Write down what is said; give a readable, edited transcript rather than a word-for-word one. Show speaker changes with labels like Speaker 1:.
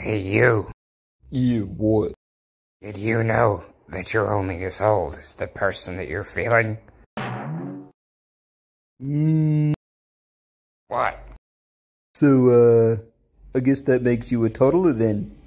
Speaker 1: Hey you,
Speaker 2: Yeah, what?
Speaker 1: did you know that you're only as old as the person that you're feeling?
Speaker 2: Mm,
Speaker 1: What?
Speaker 2: so, I guess that makes you a toddler then.